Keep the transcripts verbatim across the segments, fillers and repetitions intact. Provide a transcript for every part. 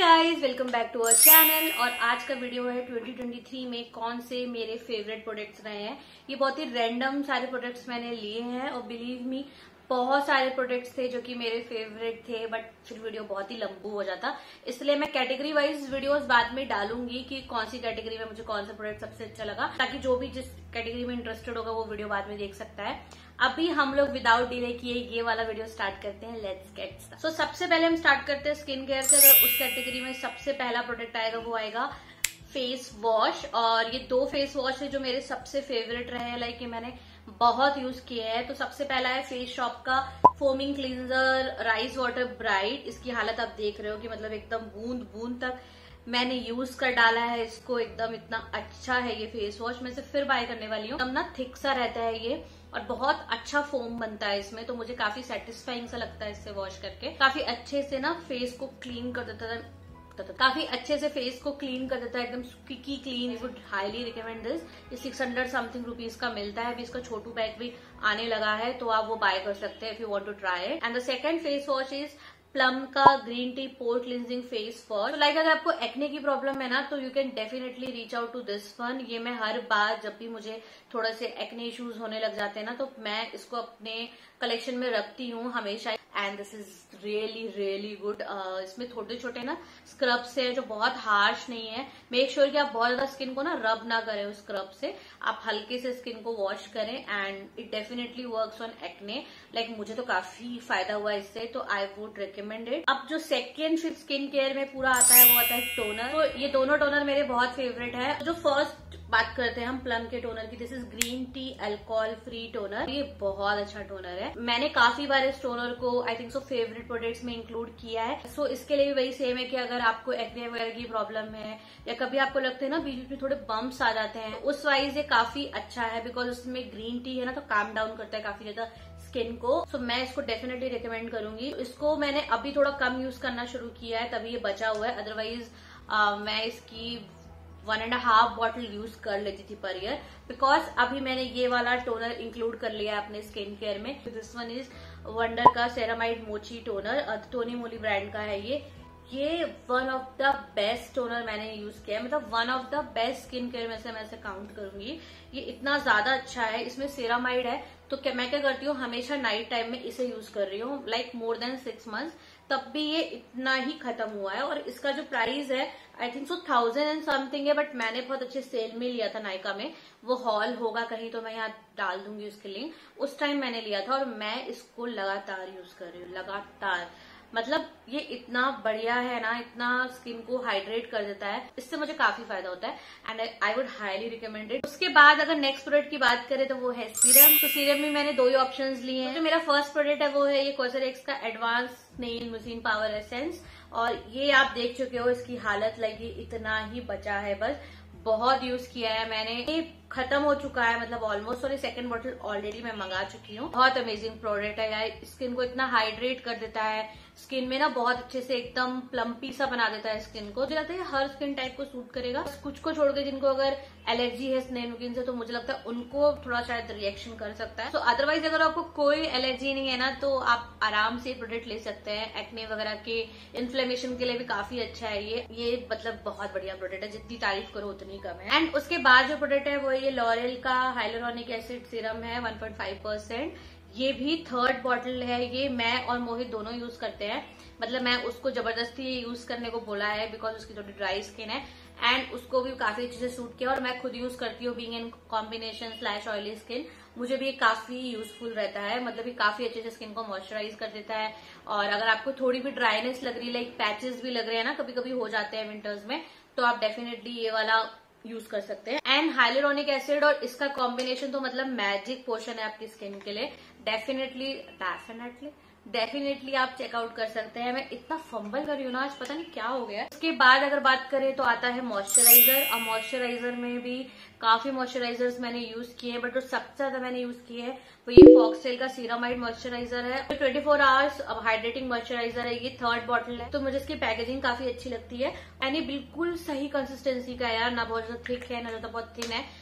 Guys, welcome back to our channel. और आज का वीडियो है ट्वेंटी ट्वेंटी थ्री में कौन से मेरे फेवरेट प्रोडक्ट्स रहे हैं। ये बहुत ही रैंडम सारे प्रोडक्ट्स मैंने लिए हैं और बिलीव मी बहुत सारे प्रोडक्ट्स थे जो कि मेरे फेवरेट थे, बट फिर वीडियो बहुत ही लंबू हो जाता, इसलिए मैं कैटेगरी वाइज वीडियोस बाद में डालूंगी कि कौन सी कैटेगरी में मुझे कौन सा प्रोडक्ट सबसे अच्छा लगा, ताकि जो भी जिस कैटेगरी में इंटरेस्टेड होगा वो वीडियो बाद में देख सकता है। अभी हम लोग विदाउट डिले किए ये वाला वीडियो स्टार्ट करते हैं। Let's get start. सो सबसे पहले हम स्टार्ट करते हैं स्किन केयर से। अगर उस कैटेगरी में सबसे पहला प्रोडक्ट आएगा वो आएगा फेस वॉश। और ये दो फेस वॉश है जो मेरे सबसे फेवरेट रहे हैं, लाइक मैंने बहुत यूज किए हैं। तो सबसे पहला है फेस शॉप का foaming cleanser rice water bright. इसकी हालत आप देख रहे हो कि मतलब एकदम बूंद बूंद तक मैंने यूज कर डाला है इसको। एकदम इतना अच्छा है ये फेस वॉश, मैं से फिर बाय करने वाली हूँ। एकदम ना थिक सा रहता है ये और बहुत अच्छा फोम बनता है इसमें, तो मुझे काफी सेटिस्फाइंग सा लगता है इससे वॉश करके। काफी अच्छे से ना फेस को क्लीन कर देता है, काफी अच्छे से फेस को क्लीन कर देता है, एकदम squeaky clean. Would highly recommend this. ये सिक्स हंड्रेड समथिंग रुपीज का मिलता है। अभी इसका छोटू बैग भी आने लगा है, तो आप वो बाय कर सकते हैं if you want to try it. And the second face wash is Plum का green tea pore cleansing face wash. तो लाइक अगर आपको एक्ने की प्रॉब्लम है ना, तो you can definitely reach out to this one. ये मैं हर बार जब भी मुझे थोड़ा से एक्ने इश्यूज होने लग जाते हैं ना, तो मैं इसको अपने कलेक्शन में रखती हूँ हमेशा। And this is really really good. इसमें छोटे छोटे ना स्क्रब्स है जो बहुत हार्श नहीं है। मेक श्योर कि आप बहुत ज्यादा स्किन को ना रब ना करें उस स्क्रब से, आप हल्के से स्किन को वॉश करें। And it definitely works on acne. Like मुझे तो काफी फायदा हुआ इससे, तो आई वुड रिकमेंडेड। अब जो सेकेंड फिफ्थ स्किन केयर में पूरा आता है वो आता है टोनर। तो ये दोनों टोनर मेरे बहुत फेवरेट है। जो फर्स्ट बात करते हैं हम प्लम के टोनर की, this is green tea alcohol free toner. ये बहुत अच्छा टोनर है। मैंने काफी बार इस टोनर को I think so favourite products में इंक्लूड किया है। सो so, इसके लिए भी वही सेम है कि अगर आपको एक्ने वगैरह की प्रॉब्लम है या कभी आपको लगता है ना बीच बीच में थोड़े बम्प्स आ जाते हैं, उस वाइज ये काफी अच्छा है बिकॉज उसमें ग्रीन टी है ना, तो काम डाउन करता है काफी ज्यादा स्किन को। सो so, मैं इसको डेफिनेटली रिकमेंड करूंगी। इसको मैंने अभी थोड़ा कम यूज करना शुरू किया है, तभी ये बचा हुआ है। अदरवाइज मैं इसकी one and half bottle use कर लेती थी पर ईयर, बिकॉज अभी मैंने ये वाला टोनर इंक्लूड कर लिया है अपने स्किन केयर में। दिस वन इज वंडर का ceramide mochi toner, Tony Moly brand का है ये। ये one of the best toner मैंने यूज किया है, मतलब one of the best skin care में से मैं इसे काउंट करूंगी। ये इतना ज्यादा अच्छा है। इसमें सेरामाइड है, तो क्या मैं क्या करती हूँ, हमेशा नाइट टाइम में इसे यूज कर रही हूँ, like more than six months, तब भी ये इतना ही खत्म हुआ है। और इसका जो प्राइस है I think so thousand and something है, बट मैंने बहुत अच्छे सेल में लिया था नायका में। वो हॉल होगा कहीं तो मैं यहाँ डाल दूंगी उसकी लिंक। उस टाइम मैंने लिया था और मैं इसको लगातार यूज कर रही हूँ, लगातार। मतलब ये इतना बढ़िया है ना, इतना स्किन को हाइड्रेट कर देता है, इससे मुझे काफी फायदा होता है and I would highly recommend it. उसके बाद अगर नेक्स्ट प्रोडक्ट की बात करें तो वो है सीरम। तो सीरम में मैंने दो ही ऑप्शंस लिए हैं। जो मेरा फर्स्ट प्रोडक्ट है वो है ये कॉस्मेटिक्स का advance nail mucin power essence. और ये आप देख चुके हो इसकी हालत, लाइक ये इतना ही बचा है बस। बहुत यूज किया है मैंने, ये खत्म हो चुका है मतलब ऑलमोस्ट, और ये सेकंड बॉटल ऑलरेडी मैं मंगा चुकी हूँ। बहुत अमेजिंग प्रोडक्ट है यार। स्किन को इतना हाइड्रेट कर देता है, स्किन में ना बहुत अच्छे से एकदम प्लम्पी सा बना देता है स्किन को। मुझे लगता है हर स्किन टाइप को सूट करेगा, कुछ को छोड़ के जिनको अगर एलर्जी है स्नेल मुकिन से, तो मुझे लगता है उनको थोड़ा शायद रिएक्शन कर सकता है। तो अदरवाइज अगर आपको कोई एलर्जी नहीं है ना, तो आप आराम से प्रोडक्ट ले सकते हैं। एक्ने वगैरह के इन्फ्लेमेशन के लिए भी काफी अच्छा है ये ये मतलब बहुत बढ़िया प्रोडक्ट है, जितनी तारीफ करो उतनी कम है। एंड उसके बाद जो प्रोडक्ट है वो ये लॉरियल का हाइलुरोनिक एसिड सीरम है वन पॉइंट फाइव परसेंट। ये भी थर्ड बॉटल है। ये मैं और मोहित दोनों यूज करते हैं, मतलब मैं उसको जबरदस्ती यूज करने को बोला है बिकॉज उसकी थोड़ी ड्राई स्किन है एंड उसको भी काफी अच्छे से सूट किया। और मैं खुद यूज करती हूँ, being in combination slash oily skin, मुझे भी ये काफी यूजफुल रहता है। मतलब ये काफी अच्छे से स्किन को मॉइस्चराइज कर देता है। और अगर आपको थोड़ी भी ड्राइनेस लग रही है, लाइक पैचेस भी लग रहे हैं ना, कभी कभी हो जाते हैं विंटर्स में, तो आप डेफिनेटली ये वाला यूज कर सकते हैं। एंड हाइलुरोनिक एसिड और इसका कॉम्बिनेशन तो मतलब मैजिक पोशन है आपकी स्किन के लिए। डेफिनेटली डेफिनेटली डेफिनेटली आप चेकआउट कर सकते हैं। मैं इतना फंबल कर रही हूँ ना आज, पता नहीं क्या हो गया। उसके बाद अगर बात करें तो आता है मॉइस्चराइजर। और मॉइस्चराइजर में भी काफी मॉइस्चराइजर्स मैंने यूज किए हैं, बट जो सबसे ज्यादा मैंने यूज किए हैं वो ये फॉक्सटेल का सीरामाइड मॉइस्चराइजर है। तो ट्वेंटी फोर आवर्स अब हाइड्रेटिंग मॉइस्चराइजर है, ये थर्ड बॉटल है। तो मुझे इसकी पैकेजिंग काफी अच्छी लगती है एंड ये बिल्कुल सही कंसिस्टेंसी का है यार, ना बहुत ज्यादा थिक है ना ज्यादा बहुत थिन है।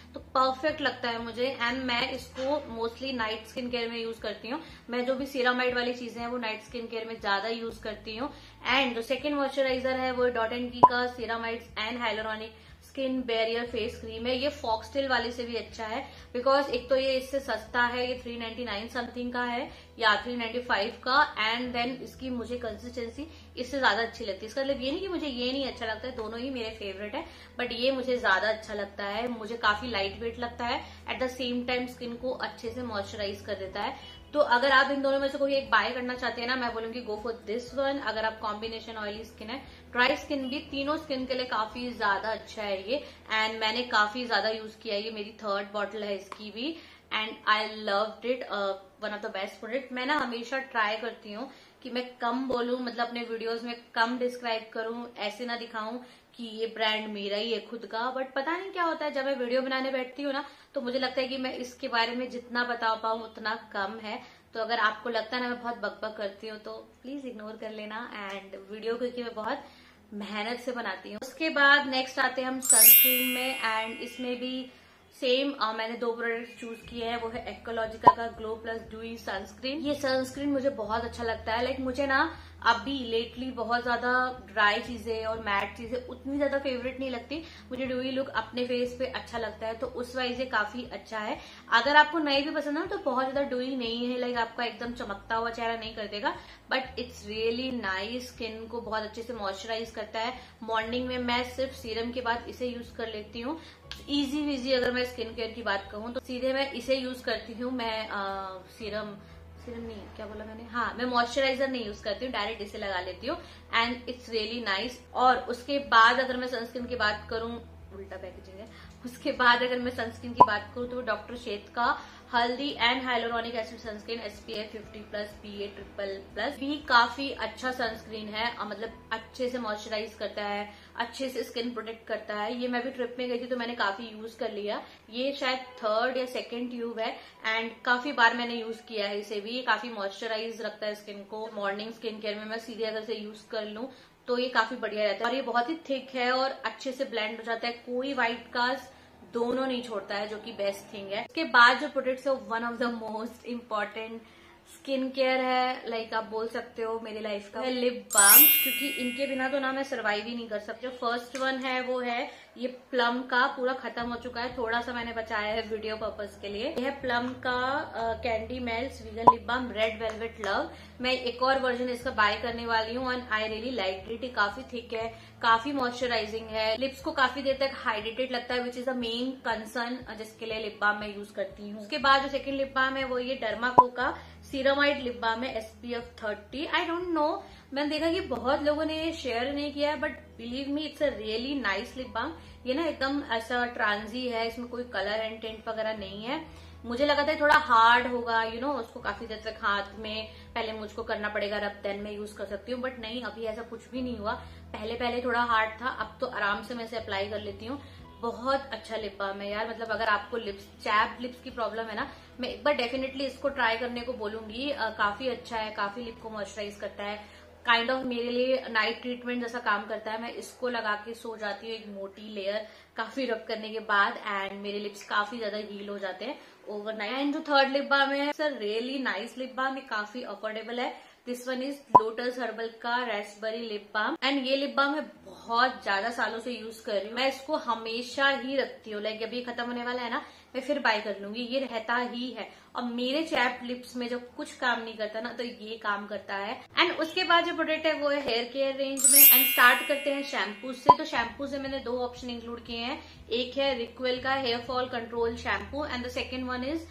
तो परफेक्ट लगता है मुझे। एंड मैं इसको मोस्टली नाइट स्किन केयर में यूज करती हूँ। मैं जो भी सीरामाइड वाली चीजें हैं वो नाइट स्किन केयर में ज्यादा यूज करती हूँ। एंड जो सेकेंड मॉइस्चराइजर है वो डॉट एंड की का ceramides and hyaluronic skin barrier face cream है। ये फॉक्सटेल वाले से भी अच्छा है, बिकॉज एक तो ये इससे सस्ता है, ये थ्री नाइन्टी नाइन समथिंग का है या थ्री नाइन्टी फाइव का। एंड देन इसकी मुझे कंसिस्टेंसी इससे ज्यादा अच्छी लगती है। इसका मतलब ये नहीं कि मुझे ये नहीं अच्छा लगता है, दोनों ही मेरे फेवरेट है, बट ये मुझे ज्यादा अच्छा लगता है। मुझे काफी लाइट वेट लगता है, at the same time skin को अच्छे से मॉइस्चराइज कर देता है। तो अगर आप इन दोनों में से कोई एक बाय करना चाहते हैं ना, मैं बोलूंगी गो फॉर दिस वन। अगर आप कॉम्बिनेशन ऑयली स्किन है, ड्राई स्किन भी, तीनों स्किन के लिए काफी ज्यादा अच्छा है ये। एंड मैंने काफी ज्यादा यूज किया है, ये मेरी थर्ड बॉटल है इसकी भी। And I loved it, one of the best product. मैं ना हमेशा ट्राई करती हूँ कि मैं कम बोलूं, मतलब अपने वीडियोस में कम डिस्क्राइब करूं, ऐसे ना दिखाऊं कि ये ब्रांड मेरा ही है खुद का। बट पता नहीं क्या होता है, जब मैं वीडियो बनाने बैठती हूँ ना, तो मुझे लगता है कि मैं इसके बारे में जितना बता पाऊं उतना कम है। तो अगर आपको लगता है ना मैं बहुत बकबक करती हूँ तो प्लीज इग्नोर कर लेना। एंड वीडियो क्योंकि मैं बहुत मेहनत से बनाती हूँ। उसके बाद नेक्स्ट आते हैं हम सनस्क्रीन में। एंड इसमें भी सेम uh, मैंने दो प्रोडक्ट चूज किए हैं, वो है एक्कोलॉजिका का ग्लो प्लस ड्यूई सनस्क्रीन। ये सनस्क्रीन मुझे बहुत अच्छा लगता है। लाइक मुझे ना अभी लेटली बहुत ज्यादा ड्राई चीजें और मैट चीजें उतनी ज्यादा फेवरेट नहीं लगती। मुझे ड्यूई लुक अपने फेस पे अच्छा लगता है, तो उस वाइज ये काफी अच्छा है। अगर आपको नहीं भी पसंद है तो बहुत ज्यादा ड्यूई नहीं है, लाइक आपका एकदम चमकता हुआ चेहरा नहीं कर देगा, but it's really nice. Skin को बहुत अच्छे से मॉइस्चराइज करता है। मॉर्निंग में मैं सिर्फ सीरम के बाद इसे यूज कर लेती हूँ। इजी विजी अगर मैं स्किन केयर की बात कहूँ तो सीधे मैं इसे यूज करती हूँ। मैं आ, सीरम सीरम नहीं, क्या बोला मैंने, हाँ मैं मॉइस्चराइजर नहीं यूज करती हूँ, डायरेक्ट इसे लगा लेती हूँ। And it's really nice. और उसके बाद अगर मैं सनस्क्रीन की बात करूँ, उल्टा पैकेजिंग है, उसके बाद अगर मैं सनस्क्रीन की बात करूँ तो डॉक्टर शेथ का हल्दी and hyaluronic acid sunscreen SPF fifty plus PA triple plus भी काफी अच्छा सनस्क्रीन है। मतलब अच्छे से मॉइस्चराइज करता है, अच्छे से स्किन प्रोटेक्ट करता है। ये मैं भी ट्रिप में गई थी तो मैंने काफी यूज कर लिया। ये शायद थर्ड या सेकेंड ट्यूब है एंड काफी बार मैंने यूज किया है इसे भी। ये काफी मॉइस्चराइज रखता है स्किन को। मॉर्निंग स्किन केयर में मैं सीधे अगर से यूज कर लूं तो ये काफी बढ़िया रहता है। और ये बहुत ही थिक है और अच्छे से ब्लेंड हो जाता है, कोई व्हाइट कास्ट दोनों नहीं छोड़ता है, जो कि बेस्ट थिंग है। उसके बाद जो प्रोडक्ट्स है one of the most important skin care है, लाइक आप बोल सकते हो मेरी लाइफ का, है लिप बाम। क्योंकि इनके बिना तो ना मैं सर्वाइव ही नहीं कर सकती। जो फर्स्ट वन है वो है ये प्लम का, पूरा खत्म हो चुका है, थोड़ा सा मैंने बचाया है वीडियो पर्पस के लिए। ये है प्लम का candy melts vegan lip balm red velvet love. मैं एक और वर्जन इसका बाय करने वाली हूँ and I really like it. काफी थिक है, काफी मॉइस्चराइजिंग है, लिप्स को काफी देर तक हाइड्रेटेड लगता है, which is the main concern जिसके लिए लिप बाम मैं यूज करती हूँ। उसके बाद जो सेकंड लिप बाम है वो ये डर्माको का सीरामाइड लिप बाम है SPF thirty. I don't know, मैंने देखा कि बहुत लोगों ने ये शेयर नहीं किया है, but believe me it's a really nice lip balm. ये ना एकदम ऐसा ट्रांजी है, इसमें कोई कलर एंड टिंट वगैरह नहीं है। मुझे लगा था थोड़ा हार्ड होगा, यू you नो know, उसको काफी देर तक हाथ में पहले मुझको करना पड़ेगा, रब देन मैं यूज कर सकती हूँ, बट नहीं, अभी ऐसा कुछ भी नहीं हुआ। पहले पहले थोड़ा हार्ड था, अब तो आराम से मैं इसे अप्लाई कर लेती हूँ। बहुत अच्छा लिप बाम है यार। मतलब अगर आपको लिप्स चैप लिप्स की प्रॉब्लम है ना, मैं एक बार डेफिनेटली इसको ट्राई करने को बोलूंगी। आ, काफी अच्छा है, काफी लिप को मॉइस्चराइज करता है, काइंड ऑफ मेरे लिए नाइट ट्रीटमेंट जैसा काम करता है। मैं इसको लगा के सो जाती हूँ एक मोटी लेयर काफी रब करने के बाद, एंड मेरे लिप्स काफी ज्यादा हील हो जाते हैं ओवरनाइट। एंड जो थर्ड लिप बाम है sir really nice lip balm, ये काफी अफोर्डेबल है। This one is Lotus Herbal का रेस्पबेरी लिप बाम एंड ये लिप बाम मैं बहुत ज्यादा सालों से यूज कर रही हूँ। मैं इसको हमेशा ही रखती हूँ, लाइक अभी खत्म होने वाला है ना, मैं फिर बाय कर लूंगी, ये रहता ही है। और मेरे चैप लिप्स में जब कुछ काम नहीं करता ना तो ये काम करता है। एंड उसके बाद जो प्रोडक्ट है वो है हेयर केयर रेंज में। एंड स्टार्ट करते हैं शैम्पू से। तो शैम्पू से मैंने दो ऑप्शन इंक्लूड किए हैं, एक है रिक्वेल का hair fall control shampoo and the second one is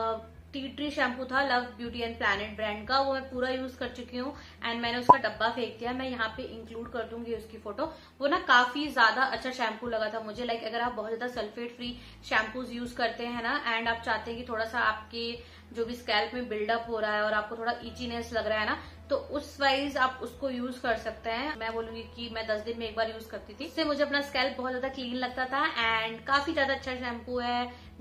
tea tree shampoo था Love Beauty and Planet brand का, वो मैं पूरा यूज कर चुकी हूँ एंड मैंने उसका डब्बा फेंक दिया। मैं यहाँ पे इंक्लूड कर दूंगी उसकी फोटो। वो ना काफी ज्यादा अच्छा शैम्पू लगा था मुझे। लाइक अगर आप बहुत ज्यादा सल्फेट फ्री शैम्पूज यूज करते हैं ना एंड आप चाहते हैं कि थोड़ा सा आपके जो भी स्कैल्प में बिल्डअप हो रहा है और आपको थोड़ा इचीनेस लग रहा है ना, तो उस वाइज आप उसको यूज कर सकते हैं। मैं बोलूंगी कि मैं दस दिन में एक बार यूज करती थी, इससे मुझे अपना स्कैल्प बहुत ज्यादा क्लीन लगता था एंड काफी ज्यादा अच्छा शैम्पू है।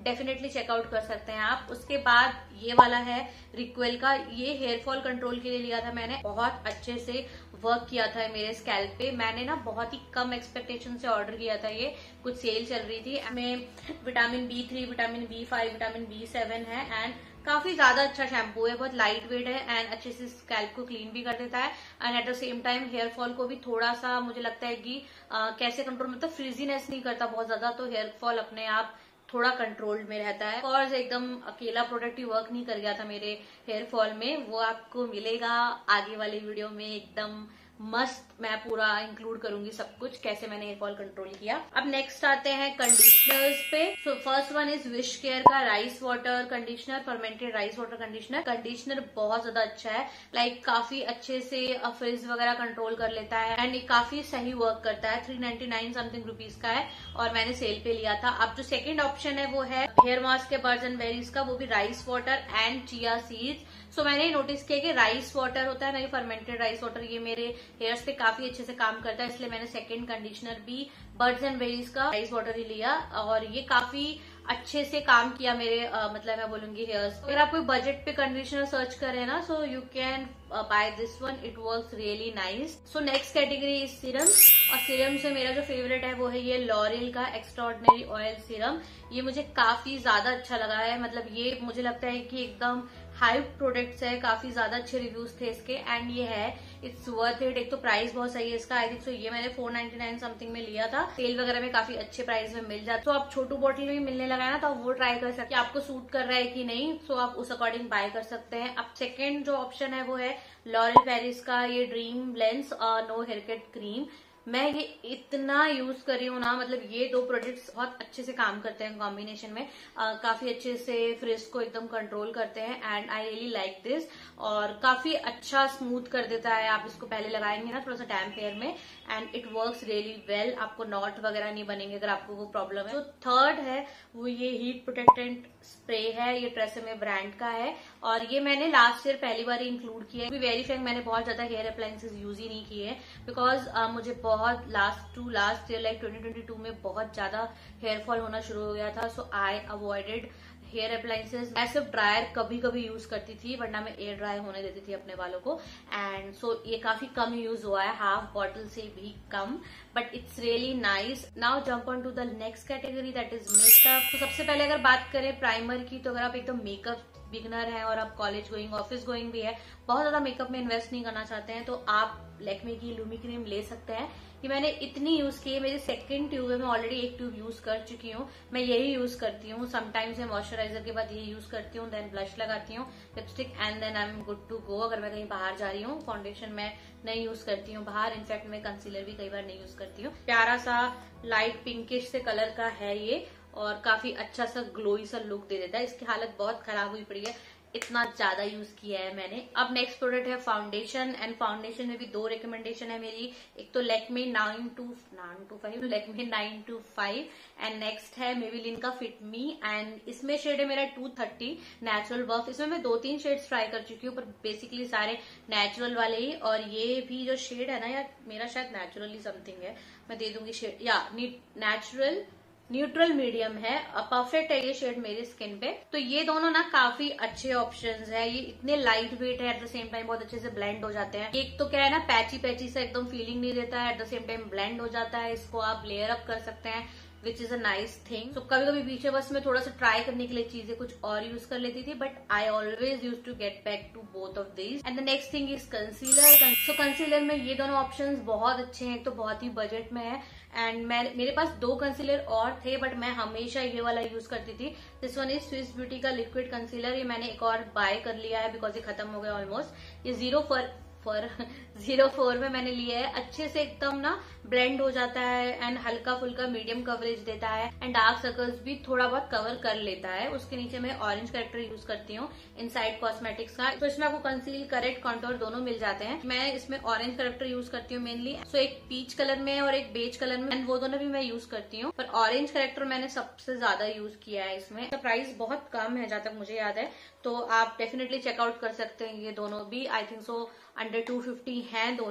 डेफिनेटली चेकआउट कर सकते हैं आप। उसके बाद ये वाला है रिक्वेल का, ये हेयर फॉल कंट्रोल के लिए लिया था मैंने, बहुत अच्छे से वर्क किया था मेरे स्कैल्प पे। मैंने ना बहुत ही कम एक्सपेक्टेशन से ऑर्डर किया था, ये कुछ सेल चल रही थी। में vitamin B three, vitamin B five, vitamin B seven है एंड काफी ज्यादा अच्छा शैम्पू है, बहुत लाइट वेट है एंड अच्छे से स्कैल्प को क्लीन भी कर देता है and at the same time hair fall को भी थोड़ा सा मुझे लगता है कि आ, कैसे कंट्रोल, मतलब फ्रीजीनेस नहीं करता बहुत ज्यादा, तो हेयर फॉल अपने आप थोड़ा कंट्रोल्ड में रहता है। और एकदम अकेला प्रोडक्ट ही वर्क नहीं कर गया था मेरे हेयर फॉल में, वो आपको मिलेगा आगे वाले वीडियो में एकदम मस्त। मैं पूरा इंक्लूड करूंगी सब कुछ, कैसे मैंने हेयर फॉल कंट्रोल किया। अब नेक्स्ट आते हैं कंडीशनर्स पे। So first one is wish care का rice water conditioner, fermented rice water conditioner. Conditioner बहुत ज्यादा अच्छा है, लाइक like, काफी अच्छे से फ्रिज वगैरह कंट्रोल कर लेता है एंड काफी सही वर्क करता है। Three ninety nine something rupees का है और मैंने सेल पे लिया था। अब जो सेकेंड ऑप्शन है वो है हेयर मास्क के बर्ड्स एंड बेरीज का, वो भी rice water and chia seeds. So मैंने नोटिस किया कि राइस वाटर होता है ना, ये फर्मेंटेड राइस वाटर, ये मेरे हेयर्स पे काफी अच्छे से काम करता है, इसलिए मैंने सेकंड कंडीशनर भी बर्ड्स एंड बेरीज का राइस वाटर ही लिया और ये काफी अच्छे से काम किया मेरे आ, मतलब मैं बोलूंगी हेयर्स। अगर आप कोई बजट पे कंडीशनर सर्च करें ना, so you can buy this one, it works really nice. So next category is serum, और सीरम से मेरा जो फेवरेट है वो है ये लॉरियल का एक्स्ट्राऑर्डिनरी ऑयल सीरम। ये मुझे काफी ज्यादा अच्छा लगा है, मतलब ये मुझे लगता है कि एकदम हाइप प्रोडक्ट्स है, काफी ज्यादा अच्छे रिव्यूज थे इसके एंड ये है इट्स वर्थ इट। एक तो प्राइस बहुत सही है इसका, आई थिंक सो ये मैंने फोर नाइनटी नाइन समथिंग में लिया था, सेल वगैरह में काफी अच्छे प्राइस में मिल जाता। तो आप छोटू बॉटल में भी मिलने लगा है ना, तो आप वो ट्राई कर सकते हैं आपको सूट कर रहा है कि नहीं, सो आप उस अकॉर्डिंग बाय कर सकते हैं। अब सेकेंड जो ऑप्शन है वो है लॉरियल पेरिस का ये ड्रीम ब्लेंस नो हेयर कट क्रीम। मैं ये इतना यूज कर रही हूँ ना, मतलब ये दो प्रोडक्ट्स बहुत अच्छे से काम करते हैं कॉम्बिनेशन में, आ, काफी अच्छे से फ्रिज को एकदम कंट्रोल करते हैं and I really like this, और काफी अच्छा स्मूथ कर देता है। आप इसको पहले लगाएंगे ना थोड़ा सा डैम्प हेयर में and it works really well, आपको नॉट वगैरह नहीं बनेंगे अगर आपको वो प्रॉब्लम है। जो थर्ड है वो ये हीट प्रोटेक्टेंट स्प्रे है, ये ट्रेसेमे ब्रांड का है और ये मैंने लास्ट ईयर पहली बार इंक्लूड किया है। वेरी फ्रैंक मैंने बहुत ज्यादा हेयर अप्लायंसेस यूज ही नहीं किए बिकॉज uh, मुझे बहुत last to last year like twenty twenty two में बहुत ज्यादा हेयर फॉल होना शुरू हो गया था, so I avoided hair appliances. मैं सिर्फ ड्रायर कभी कभी यूज करती थी, वरना मैं एयर ड्राई होने देती थी अपने बालों को एंड सो so, ये काफी कम यूज हुआ है, हाफ बॉटल से भी कम, but it's really nice. Now jump on to the next category that is makeup. तो सबसे पहले अगर बात करें प्राइमर की, तो अगर आप एकदम मेकअप बिगनर है और आप कॉलेज गोइंग ऑफिस गोइंग भी है, बहुत ज्यादा मेकअप में इन्वेस्ट नहीं करना चाहते हैं, तो आप लैक्मे की लूमी क्रीम ले सकते हैं। कि मैंने इतनी यूज की है, मेरी सेकंड ट्यूब है, मैं ऑलरेडी एक ट्यूब यूज कर चुकी हूँ, मैं यही यूज करती हूँ। समटाइम्स मैं मॉइस्चराइजर के बाद यही यूज करती हूँ, देन ब्लश लगाती हूँ, lipstick and then I am good to go. अगर मैं कहीं बाहर जा रही हूँ, फाउंडेशन मैं नहीं यूज करती हूँ बाहर, इनफैक्ट मैं कंसीलर भी कई बार नहीं यूज करती हूँ। प्यारा सा लाइट पिंकिश से कलर का है ये और काफी अच्छा सा ग्लोई सा लुक दे देता है। इसकी हालत बहुत खराब हुई पड़ी है, इतना ज्यादा यूज किया है मैंने। अब नेक्स्ट प्रोडक्ट है फाउंडेशन एंड फाउंडेशन में भी दो रिकमेंडेशन है मेरी, एक तो Lakme nine to nine to five Lakme nine to five and next है मेबेलिन का फिट मी एंड इसमें शेड है मेरा टू थर्टी नेचुरल बफ। इसमें मैं दो तीन शेड्स ट्राई कर चुकी हूँ पर बेसिकली सारे नेचुरल वाले ही, और ये भी जो शेड है ना यार, मेरा शायद नेचुरली समथिंग है, मैं दे दूंगी शेड, या नेचुरल न्यूट्रल मीडियम है, परफेक्ट है ये शेड मेरी स्किन पे। तो ये दोनों ना काफी अच्छे ऑप्शंस है, ये इतने लाइट वेट है, एट द सेम टाइम बहुत अच्छे से ब्लेंड हो जाते हैं। एक तो क्या है ना, पैची पैची से एकदम फीलिंग नहीं देता है, at the same time blend हो जाता है, इसको आप लेयर अप कर सकते हैं which is a nice thing. तो कभी कभी पीछे बस में थोड़ा सा ट्राई करने के लिए चीजें कुछ और यूज कर लेती थी, but I always use to get back to both of these. And the next thing is concealer. So concealer में ये दोनों ऑप्शंस बहुत अच्छे हैं, तो बहुत ही बजट में है एंड मैं मेरे पास दो कंसीलर और थे बट मैं हमेशा ये वाला यूज करती थी। This one is Swiss beauty का लिक्विड कंसीलर, ये मैंने एक और बाय कर लिया है बिकॉज ये खत्म हो गया ऑलमोस्ट। ये zero four four zero four में मैंने लिया है, अच्छे से एकदम ना ब्लेंड हो जाता है एंड हल्का फुल्का मीडियम कवरेज देता है एंड डार्क सर्कल्स भी थोड़ा बहुत कवर कर लेता है। उसके नीचे मैं ऑरेंज करेक्टर यूज करती हूँ इनसाइड कॉस्मेटिक्स का, तो इसमें आपको कंसील करेक्ट कॉन्टोर दोनों मिल जाते हैं। मैं इसमें ऑरेंज करेक्टर यूज करती हूँ मेनली, सो एक पीच कलर में और एक बेज कलर में, एंड वो दोनों भी मैं यूज करती हूँ, पर ऑरेंज करेक्टर मैंने सबसे ज्यादा यूज किया है इसमें। प्राइस बहुत कम है जहां तक मुझे याद है, तो आप डेफिनेटली चेकआउट कर सकते हैं ये दोनों भी। I think so under two fifty हैं दोनों,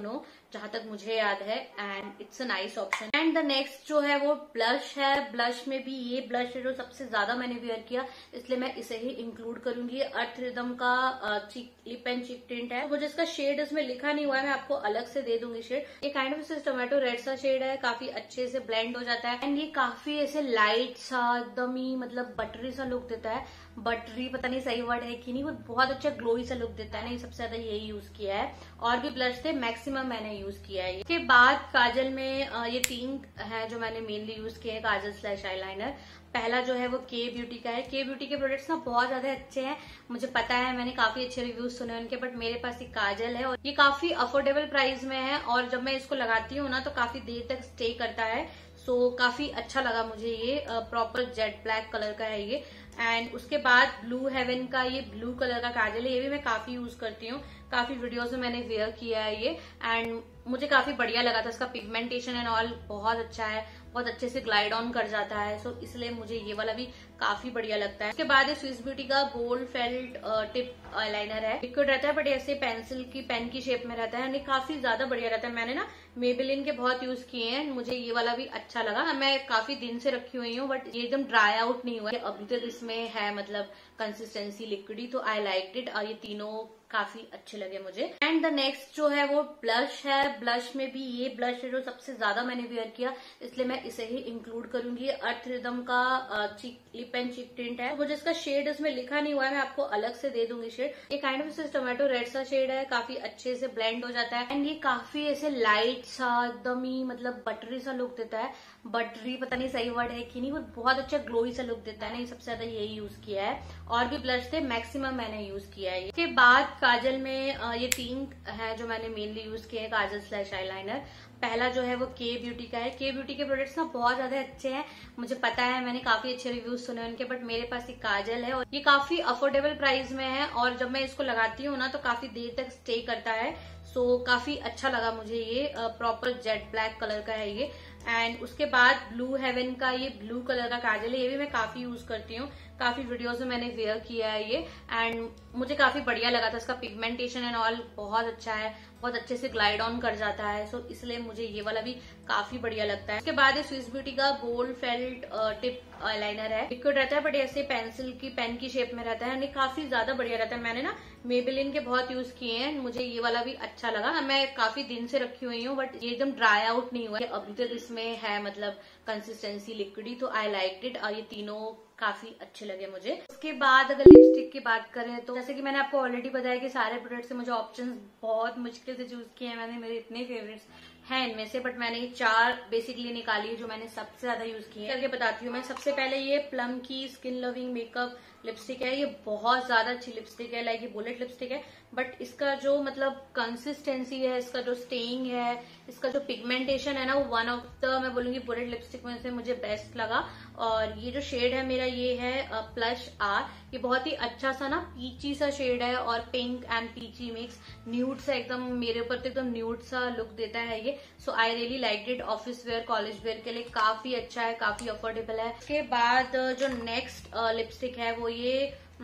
जहां तक मुझे याद है, and it's a nice option. And the next जो है वो ब्लश है। ब्लश में भी ये ब्लश है जो सबसे ज्यादा मैंने वेयर किया, इसलिए मैं इसे ही इंक्लूड करूंगी। अर्थ रिदम का चिक लिप एंड चिक टिंट है, वो जिसका शेड इसमें लिखा नहीं हुआ है, मैं आपको अलग से दे दूंगी शेड। ये काइंड ऑफ टोमेटो रेड सा शेड है, काफी अच्छे से ब्लेंड हो जाता है एंड ये काफी ऐसे लाइट सा एकदम ही मतलब बटरी सा लुक देता है। बटरी पता नहीं सही वर्ड है कि नहीं, वो बहुत अच्छा ग्लोई सा लुक देता है ना। ये सबसे ज्यादा यही यूज किया है, और भी ब्लश थे, मैक्सिमम मैंने यूज किया है। इसके बाद काजल में ये तीन है जो मैंने मेनली यूज किए हैं, काजल स्लैश आईलाइनर। पहला जो है वो के ब्यूटी का है। के ब्यूटी के प्रोडक्ट्स ना बहुत ज्यादा अच्छे हैं, मुझे पता है, मैंने काफी अच्छे रिव्यूज सुने हैं उनके, बट मेरे पास एक काजल है और ये काफी अफोर्डेबल प्राइस में है, और जब मैं इसको लगाती हूँ ना तो काफी देर तक स्टे करता है। सो so, काफी अच्छा लगा मुझे ये। प्रॉपर जेट ब्लैक कलर का है ये। एंड उसके बाद ब्लू हेवन का ये ब्लू कलर का काजल है, ये भी मैं काफी यूज करती हूँ, काफी वीडियोस में मैंने वेयर किया है ये, एंड मुझे काफी बढ़िया लगा था। इसका पिगमेंटेशन एंड ऑल बहुत अच्छा है, बहुत अच्छे से ग्लाइड ऑन कर जाता है, सो इसलिए मुझे ये वाला भी काफी बढ़िया लगता है। उसके बाद ये स्विस ब्यूटी का गोल्ड फेल्ट टिप आईलाइनर है। लिक्विड रहता है बट ऐसे पेंसिल की पेन की शेप में रहता है, काफी ज्यादा बढ़िया रहता है। मैंने ना मेबेलिन के बहुत यूज किए हैं, मुझे ये वाला भी अच्छा लगा। मैं काफी दिन से रखी हुई हूँ बट ये एकदम ड्राई आउट नहीं हुआ है, अभी तक इसमें है मतलब कंसिस्टेंसी लिक्विडी, तो आई लाइक इट। और ये तीनों काफी अच्छे लगे मुझे। एंड द नेक्स्ट जो है वो ब्लश है। ब्लश में भी ये ब्लश है जो सबसे ज्यादा मैंने वेयर किया, इसलिए मैं इसे ही इंक्लूड करूंगी। अर्थ रिदम का चिक लिप एंड चिक टिंट है, वो जिसका शेड इसमें लिखा नहीं हुआ है, मैं आपको अलग से दे दूंगी शेड। ये काइंड ऑफ टोमेटो रेड सा शेड है, काफी अच्छे से ब्लेंड हो जाता है एंड ये काफी ऐसे लाइट सा एकदम ही मतलब बटरी सा लुक देता है। बटरी पता नहीं सही वर्ड है कि नहीं, वो बहुत अच्छा ग्लोई सा लुक देता है ना। ये सबसे ज्यादा यही यूज किया है, और भी ब्लश थे, मैक्सिमम मैंने यूज किया है। इसके बाद काजल में ये तीन है जो मैंने मेनली यूज किए हैं, काजल स्लैश आईलाइनर। पहला जो है वो के ब्यूटी का है। के ब्यूटी के प्रोडक्ट्स ना बहुत ज्यादा अच्छे हैं, मुझे पता है, मैंने काफी अच्छे रिव्यूज सुने हैं उनके, बट मेरे पास एक काजल है और ये काफी अफोर्डेबल प्राइस में है, और जब मैं इसको लगाती हूँ ना तो काफी देर तक स्टे करता है। सो so, काफी अच्छा लगा मुझे ये। प्रॉपर जेट ब्लैक कलर का है ये। एंड उसके बाद ब्लू हेवन का ये ब्लू कलर का काजल है, ये भी मैं काफी यूज करती हूँ, काफी वीडियोस में मैंने वेयर किया है ये, एंड मुझे काफी बढ़िया लगा था। इसका पिगमेंटेशन एंड ऑल बहुत अच्छा है, बहुत अच्छे से ग्लाइड ऑन कर जाता है, सो इसलिए मुझे ये वाला भी काफी बढ़िया लगता है। उसके बाद ये स्विस ब्यूटी का गोल्ड फेल्ट टिप आईलाइनर है। लिक्विड रहता है बट ऐसे पेंसिल की पेन की शेप में रहता है, काफी ज्यादा बढ़िया रहता है। मैंने ना मेबेलिन के बहुत यूज किए हैं, मुझे ये वाला भी अच्छा लगा। मैं काफी दिन से रखी हुई हूँ बट ये एकदम ड्राई आउट नहीं हुआ है, अभी तक इसमें है मतलब कंसिस्टेंसी लिक्विडी, तो आई लाइक इट। और ये तीनों काफी अच्छे लगे मुझे। उसके बाद अगर लिपस्टिक की बात करें तो जैसे कि मैंने आपको ऑलरेडी बताया कि सारे प्रोडक्ट से मुझे ऑप्शंस बहुत मुश्किल से चूज किए हैं मैंने, मेरे इतने फेवरेट्स हैं इनमें से, बट मैंने ये चार बेसिकली निकाली है जो मैंने सबसे ज्यादा यूज की है। करके बताती हूँ मैं। सबसे पहले ये प्लम की स्किन लविंग मेकअप लिपस्टिक है, ये बहुत ज्यादा अच्छी लिपस्टिक है, लाइक ये बुलेट लिपस्टिक है, बट इसका जो मतलब कंसिस्टेंसी है, इसका जो स्टेइंग है, इसका जो पिगमेंटेशन है ना, वो वन ऑफ द मैं बोलूंगी बुलेट लिपस्टिक में से मुझे बेस्ट लगा। और ये जो शेड है मेरा ये है प्लश आर, ये बहुत ही अच्छा सा ना पीची सा शेड है, और pink and peachy mix nude सा, एकदम मेरे ऊपर तो एकदम न्यूड सा लुक देता है ये। So I really like it. Office wear college wear के लिए काफी अच्छा है, काफी अफोर्डेबल है। उसके बाद जो नेक्स्ट लिपस्टिक है वो ये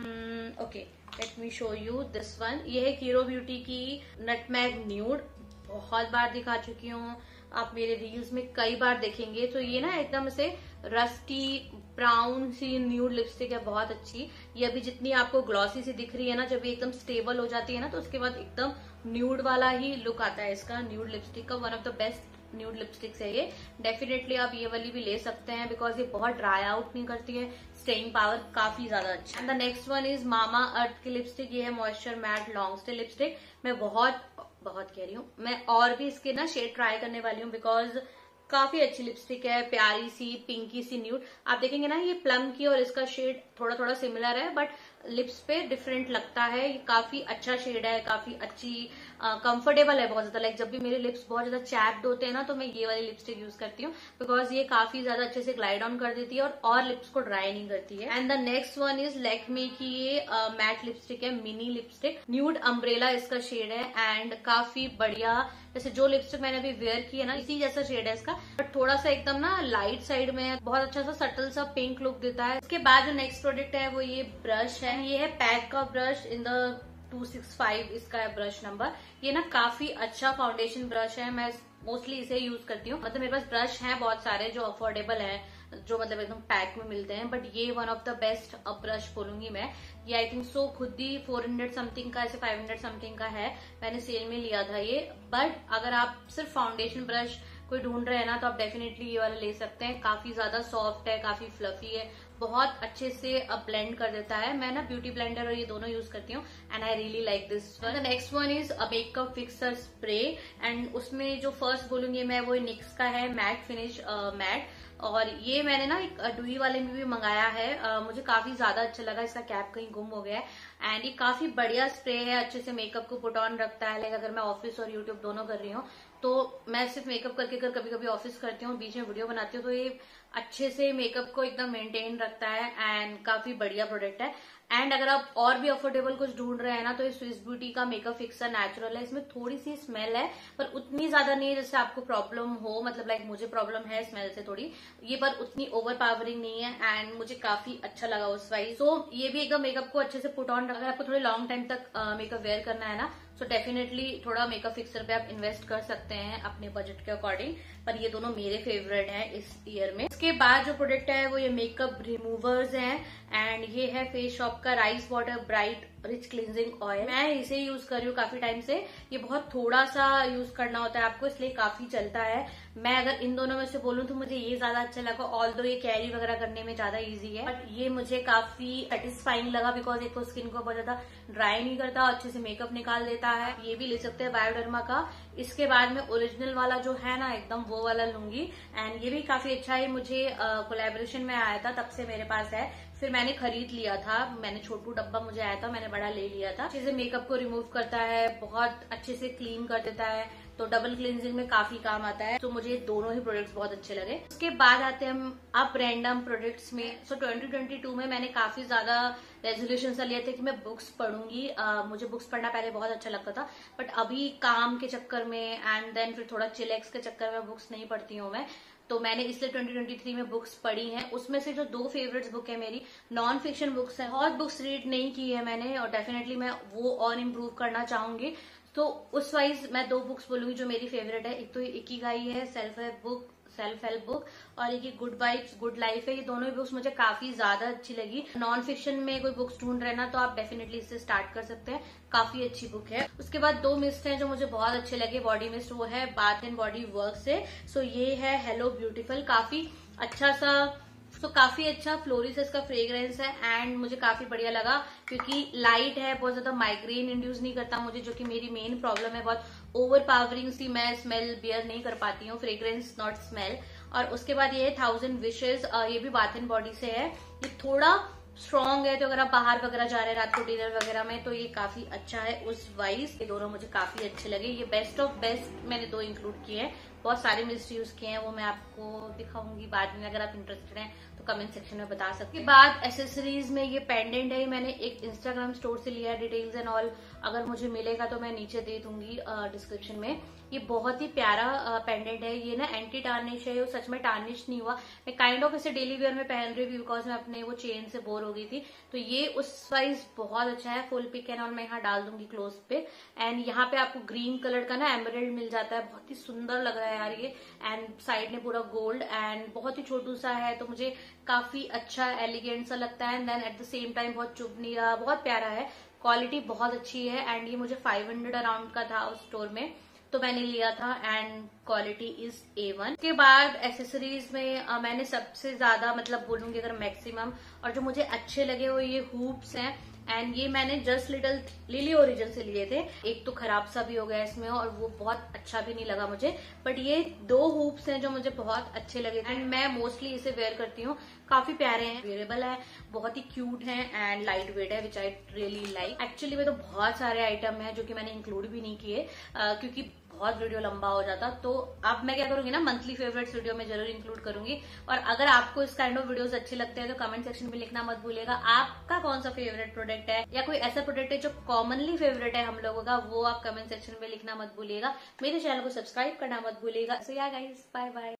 okay let me show you this one. ये है हीरो ब्यूटी की नटमैग न्यूड, बहुत बार दिखा चुकी हूँ, आप मेरे रील्स में कई बार देखेंगे। तो ये ना एकदम से रस्टी ब्राउन सी न्यूड लिपस्टिक है, बहुत अच्छी। ये अभी जितनी आपको ग्लॉसी सी दिख रही है ना, जब ये एकदम स्टेबल हो जाती है ना तो उसके बाद एकदम न्यूड वाला ही लुक आता है इसका। न्यूड लिपस्टिक का one of the best nude lipsticks है ये। डेफिनेटली आप ये वाली भी ले सकते हैं बिकॉज ये बहुत ड्राई आउट नहीं करती है, स्टेइंग पावर काफी ज्यादा अच्छा। And the next one is Mamaearth की लिपस्टिक, ये है moisture matte long stay lipstick. मैं बहुत बहुत कह रही हूँ, मैं और भी इसके ना शेड ट्राई करने वाली हूँ बिकॉज काफी अच्छी लिपस्टिक है, प्यारी सी पिंकी सी न्यूड। आप देखेंगे ना ये प्लम की और इसका शेड थोड़ा थोड़ा सिमिलर है बट लिप्स पे डिफरेंट लगता है। ये काफी अच्छा शेड है, काफी अच्छी कंफर्टेबल है बहुत ज्यादा। लाइक जब भी मेरे लिप्स बहुत ज्यादा चैप्ड होते हैं ना तो मैं ये वाली लिपस्टिक यूज करती हूँ बिकॉज ये काफी ज्यादा अच्छे से ग्लाइड ऑन कर देती है और, और लिप्स को ड्राई नहीं करती है। And the next one is Lakme की ये मैट लिपस्टिक है, मिनी लिपस्टिक, न्यूड अम्ब्रेला इसका शेड है, एंड काफी बढ़िया। जैसे जो लिपस्टिक मैंने अभी वेयर की है ना इसी जैसा शेड है इसका, बट थोड़ा सा एकदम ना लाइट साइड में है, बहुत अच्छा सा सटल सा पिंक लुक देता है। इसके बाद जो नेक्स्ट प्रोडक्ट है वो ये ब्रश है, ये है पैक का brush in the two six five इसका है ब्रश नंबर। ये ना काफी अच्छा फाउंडेशन ब्रश है, मैं मोस्टली इसे यूज करती हूँ। मतलब मेरे पास ब्रश हैं बहुत सारे जो अफोर्डेबल हैं, जो मतलब एकदम पैक में मिलते हैं, बट ये वन ऑफ द बेस्ट अब ब्रश बोलूंगी मैं। ये आई थिंक सो खुद ही फोर हंड्रेड समथिंग का, ऐसे फाइव हंड्रेड समथिंग का है, मैंने सेल में लिया था ये। बट अगर आप सिर्फ फाउंडेशन ब्रश कोई ढूंढ रहे हैं ना, तो आप डेफिनेटली ये वाला ले सकते हैं। काफी ज्यादा सॉफ्ट है, काफी फ्लफी है, बहुत अच्छे से अब ब्लेंड कर देता है। मैं ना ब्यूटी ब्लेंडर और ये दोनों यूज करती हूँ and I really like this one. The next one is a makeup fixer spray and उसमें जो फर्स्ट बोलूंगी मैं वो निक्स का है मैट फिनिश मैट। और ये मैंने ना एक डुई वाले में भी मंगाया है, uh, मुझे काफी ज्यादा अच्छा लगा। इसका कैप कहीं गुम हो गया है एंड ये काफी बढ़िया स्प्रे है, अच्छे से मेकअप को पुट ऑन रखता है। लाइक अगर मैं ऑफिस और यूट्यूब दोनों कर रही हूँ तो मैं सिर्फ मेकअप करके कर कभी कभी ऑफिस करती हूँ, बीच में वीडियो बनाती हूँ, तो ये अच्छे से मेकअप को एकदम मेंटेन रखता है एंड काफी बढ़िया प्रोडक्ट है। एंड अगर आप और भी अफोर्डेबल कुछ ढूंढ रहे हैं ना, तो ये स्विस ब्यूटी का मेकअप फिक्सर नेचुरल है। इसमें थोड़ी सी स्मेल है पर उतनी ज्यादा नहीं है जैसे आपको प्रॉब्लम हो, मतलब लाइक मुझे प्रॉब्लम है स्मेल से थोड़ी, ये पर उतनी ओवर पावरिंग नहीं है एंड मुझे काफी अच्छा लगा उस वाइज। सो ये भी एकदम मेकअप को अच्छे से पुट ऑन, अगर आपको थोड़े लॉन्ग टाइम तक मेकअप वेयर करना है ना, सो डेफिनेटली थोड़ा मेकअप फिक्सर पे आप इन्वेस्ट कर सकते हैं अपने बजट के अकॉर्डिंग। पर ये दोनों मेरे फेवरेट हैं इस ईयर में। इसके बाद जो प्रोडक्ट है वो ये मेकअप रिमूवर्स हैं एंड ये है फेस शॉप का rice water bright rich cleansing oil. मैं इसे यूज कर रही हूँ काफी टाइम से। ये बहुत थोड़ा सा यूज करना होता है आपको, इसलिए काफी चलता है। मैं अगर इन दोनों में से बोलूँ तो मुझे ये ज्यादा अच्छा लगा, ऑल्दो ये कैरी वगैरह करने में ज्यादा इजी है, बट ये मुझे काफी सेटिस्फाइंग लगा बिकॉज एक तो स्किन को बहुत ज्यादा ड्राई नहीं करता, अच्छे से मेकअप निकाल देता है। ये भी ले सकते हैं बायोडर्मा का। इसके बाद में ओरिजिनल वाला जो है ना एकदम वो वाला लूंगी एंड ये भी काफी अच्छा है। मुझे कोलैबोरेशन में आया था तब से मेरे पास है, फिर मैंने खरीद लिया था। मैंने छोटू डब्बा मुझे आया था, मैंने बड़ा ले लिया था। अच्छे से मेकअप को रिमूव करता है, बहुत अच्छे से क्लीन कर देता है, तो डबल क्लींजिंग में काफी काम आता है। तो मुझे दोनों ही प्रोडक्ट्स बहुत अच्छे लगे। उसके बाद आते हैं हम अब रैंडम प्रोडक्ट्स में। सो ट्वेंटी ट्वेंटी टू में मैंने काफी ज्यादा रेजोल्यूशन सा लिया था कि मैं बुक्स पढ़ूंगी। uh, मुझे बुक्स पढ़ना पहले बहुत अच्छा लगता था, बट अभी काम के चक्कर में एंड देन फिर थोड़ा चिलेक्स के चक्कर में बुक्स नहीं पढ़ती हूँ मैं, तो मैंने इसलिए ट्वेंटी ट्वेंटी थ्री में बुक्स पढ़ी हैं। उसमें से जो दो फेवरेट्स बुक है मेरी नॉन फिक्शन बुक्स है। बहुत बुक्स रीड नहीं की है मैंने और डेफिनेटली मैं वो और इम्प्रूव करना चाहूंगी, तो उस वाइज मैं दो बुक्स बोलूंगी जो मेरी फेवरेट है। एक तो इकिगाई है, self help book self help book, और एक गुड वाइब्स गुड लाइफ है। ये दोनों ही बुक्स मुझे काफी ज्यादा अच्छी लगी। नॉन फिक्शन में कोई बुक्स ढूंढ रहे ना तो आप डेफिनेटली इससे स्टार्ट कर सकते हैं, काफी अच्छी बुक है। उसके बाद दो मिस्ट हैं जो मुझे बहुत अच्छे लगे बॉडी मिस्ट, वो है बाथ एंड बॉडी वर्क से। सो ये है हेलो ब्यूटीफुल, काफी अच्छा सा तो काफी अच्छा फ्लोरिस इसका फ्रेग्रेंस है एंड मुझे काफी बढ़िया लगा क्योंकि लाइट है, बहुत ज्यादा माइग्रेन इंड्यूस नहीं करता मुझे, जो कि मेरी मेन प्रॉब्लम है। बहुत ओवर पावरिंग सी मैं स्मेल बियर नहीं कर पाती हूँ, फ्रेग्रेंस नॉट स्मेल। और उसके बाद ये है थाउजेंड विशेज, ये भी बाथ एंड बॉडी से है। ये थोड़ा स्ट्रॉन्ग है, तो अगर आप बाहर वगैरह जा रहे हैं रात को डिनर वगैरह में तो ये काफी अच्छा है उस वाइज। ये दोनों मुझे काफी अच्छे लगे। ये बेस्ट ऑफ बेस्ट मैंने दो इंक्लूड किए हैं, बहुत सारे मिस्ट यूज किए हैं, वो मैं आपको दिखाऊंगी बाद में। अगर आप इंटरेस्टेड हैं तो कमेंट सेक्शन में बता सकते हैं। बाद एसेसरीज में ये पेंडेंट है, मैंने एक इंस्टाग्राम स्टोर से लिया है, डिटेल्स एंड ऑल अगर मुझे मिलेगा तो मैं नीचे दे दूंगी डिस्क्रिप्शन में। ये बहुत ही प्यारा पेंडेंट है, ये ना एंटी टार्निश है, वो सच में टार्निश नहीं हुआ। मैं काइंड ऑफ इसे डेली वेयर में पहन रही हूँ बिकॉज मैं अपने वो चेन से बोर हो गई थी, तो ये उस वाइज बहुत अच्छा है। फुल पिक एंड ऑल मैं यहाँ डाल दूंगी क्लोज पे। एंड यहाँ पे आपको ग्रीन कलर का ना एमरल्ड मिल जाता है, बहुत ही सुंदर लग रहा है यार ये। एंड साइड में पूरा गोल्ड एंड बहुत ही छोटू सा है, तो मुझे काफी अच्छा एलिगेंट सा लगता है। And then at the same time बहुत चुभ नहीं रहा, बहुत प्यारा है, क्वालिटी बहुत अच्छी है। एंड ये मुझे फाइव हंड्रेड अराउंड का था उस स्टोर में, तो मैंने लिया था and quality is A one. उसके बाद एसेसरीज में आ, मैंने सबसे ज्यादा मतलब बोलूंगी अगर मैक्सिमम और जो मुझे अच्छे लगे वो ये हुप्स हैं एंड ये मैंने जस्ट लिटिल लिली ओरिजिन से लिए थे। एक तो खराब सा भी हो गया इसमें और वो बहुत अच्छा भी नहीं लगा मुझे, बट ये दो हुप्स हैं जो मुझे बहुत अच्छे लगे एंड मैं मोस्टली इसे वेयर करती हूँ। काफी प्यारे हैं, वेयरेबल है, बहुत ही क्यूट हैं एंड लाइट वेट है which I really like. Actually में तो बहुत सारे आइटम हैं जो कि मैंने इंक्लूड भी नहीं किए क्योंकि बहुत वीडियो लंबा हो जाता, तो अब मैं क्या करूंगी ना मंथली फेवरेट्स वीडियो में जरूर इंक्लूड करूंगी। और अगर आपको इस काइंड ऑफ वीडियोस अच्छे लगते हैं तो कमेंट सेक्शन में लिखना मत भूलिएगा आपका कौन सा फेवरेट प्रोडक्ट है या कोई ऐसा प्रोडक्ट है जो कॉमनली फेवरेट है हम लोगों का, वो आप कमेंट सेक्शन में लिखना मत भूलिएगा। मेरे चैनल को सब्सक्राइब करना मत भूलिएगा। सो या गाइस, बाय बाय।